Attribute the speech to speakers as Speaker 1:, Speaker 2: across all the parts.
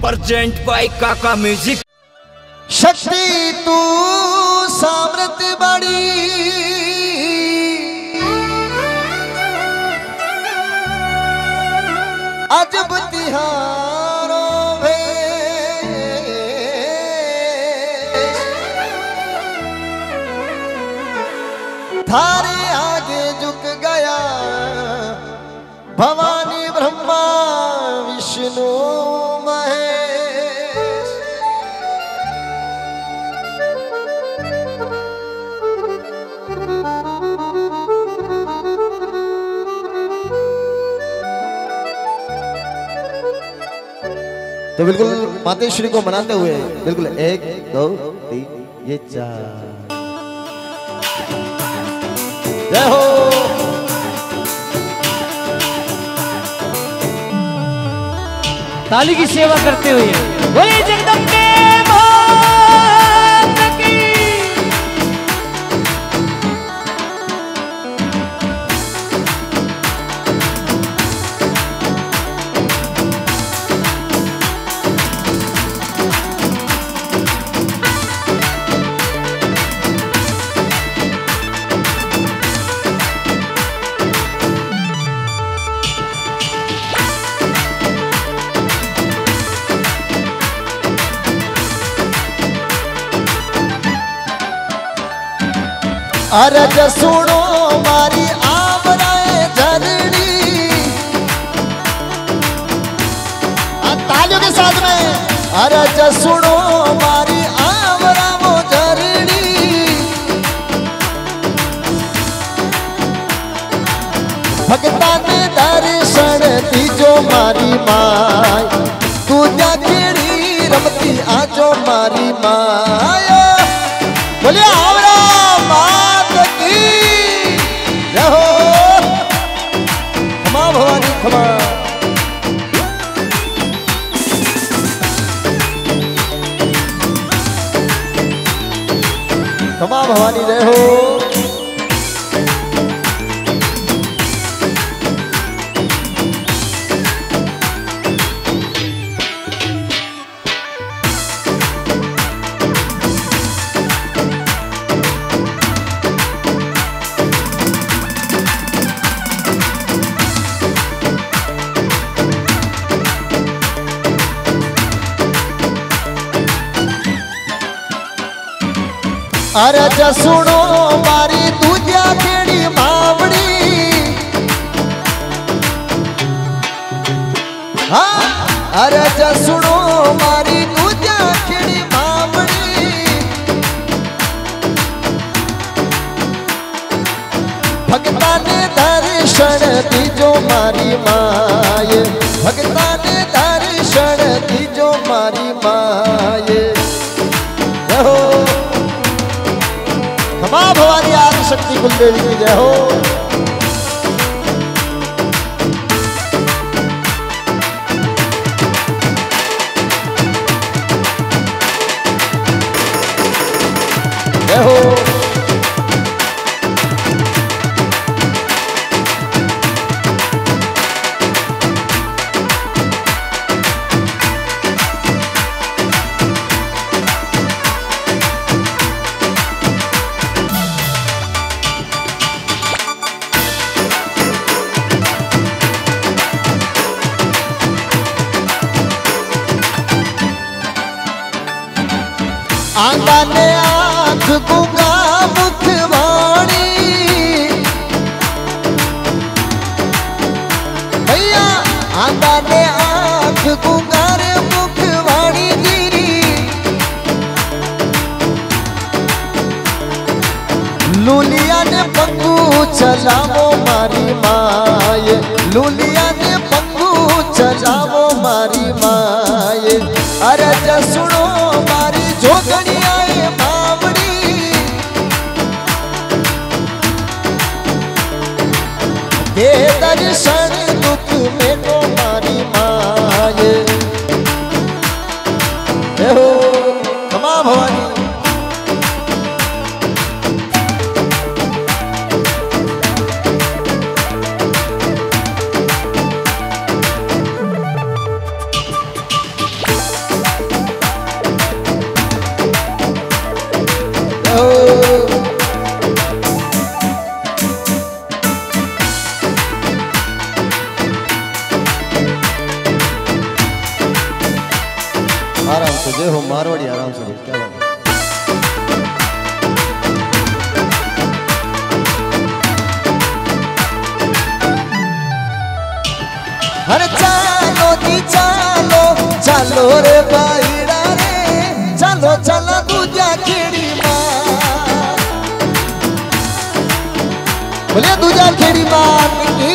Speaker 1: Present by काका music.
Speaker 2: शक्ति तू सामर्थ बड़ी अजब तिहारों थारे आगे झुक गया भवानी ब्रह्मा विष्णु महेश। तो बिल्कुल मातेश्वरी को मनाते हुए बिल्कुल 1 2 3 ये 4 जय हो।
Speaker 3: ताली की सेवा करते हुए बोले जगदम्बे माता की।
Speaker 2: अरज सुनो मारी आवराए झरनी। तालियों के साथ में अरज सुनो मारी आवरा वो झरनी। भगता ने दर्शन दीजो मारी माय तू जाकेड़ी रमती आजो मारी माय। बोलिए आवरा भवानी खमा। खमा भवानी जय हो। अरज सुनो मारी दूजा केड़ी मावड़ी। हाँ अरज सुनो मारी दूजा केड़ी मावड़ी। भगता ने दर्शन दीजो मारी माय। भगता ने दर्शन दीजो मारी माय। हो मां भवानी आदि शक्ति कुलदेवी की जय हो। जय हो। आंदा ने आँख गुंगा मुखवाणी। भैया आंदा ने आँख गुंगा रे मुखवाणी गिरी। लूलिया ने पंगू चलावो मारी माय। लूलिया ने पंगू चलावो मारी माय। अरज सुनो मारी जोगणी आए मावड़ी। दे दर्शन दुख में तो मारी माय। हो क्षमा भवानी। आराम से जय हो मारवाड़ी, आराम से क्या बात है। हर चालो जी चालो चालो रे भाईड़ा रे, चालो चला दूजा खेड़ी मां, बोलिए दूजा खेड़ी मां की।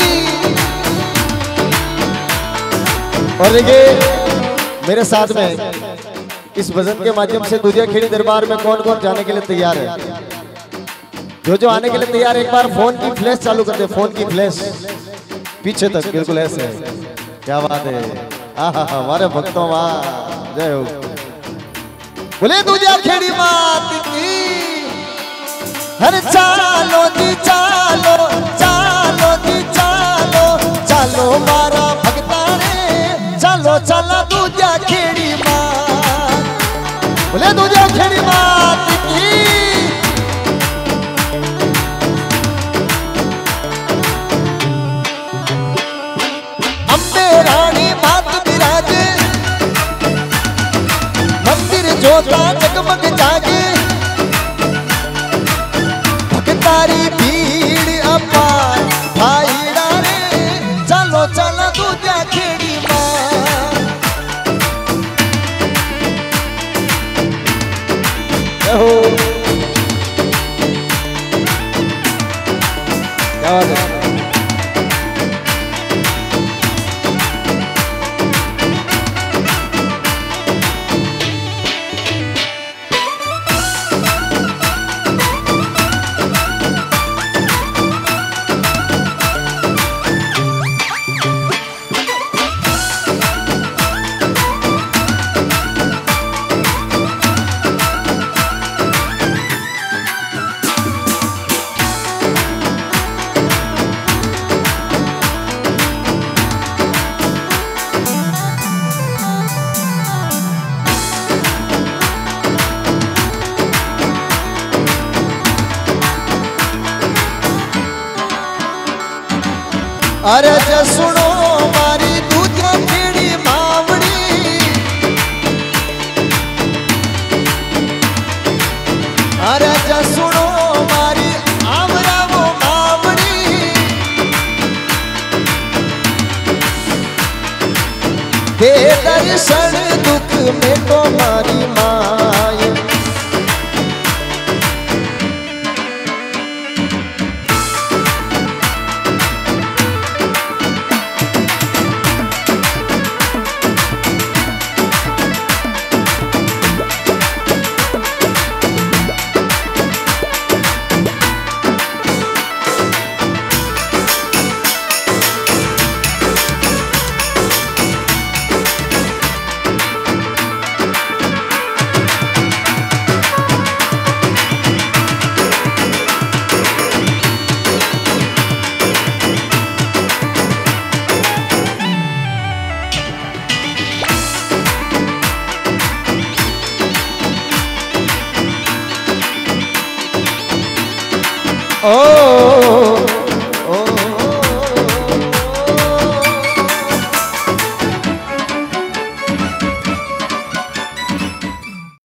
Speaker 2: और देखिए मेरे साथ में इस भजन के माध्यम से दूजा खेड़ी दरबार में कौन कौन जाने के लिए तैयार है? जो आने के लिए तैयार है एक बार फोन की फ्लैश चालू कर दे, फोन की फ्लैश पीछे तक बिल्कुल ऐसे। क्या बात है, हमारे भक्तों मां जय हो, बोले दूजा खेड़ी मात की। हर चालो जी चालो चालो जी चालो चालो मारा भगता रे, चालो चला दूजा खेड़ी मां, बोले दूजा खेड़ी मात की। अम्बे रानी मात विराजे, मंदिर जोता जगमग जागे, भक्तारी भीड़ अपार भाईड़ा रे, चलो चलो दूजा खेड़ी मां। हो क्या बात है। अरे जे सुनो मारी दूजा खेड़ी मावड़ी, अरे जे सुनो मारी आवरा वो मावड़ी, दे दर्शन दुख में तो मारी माई। ओ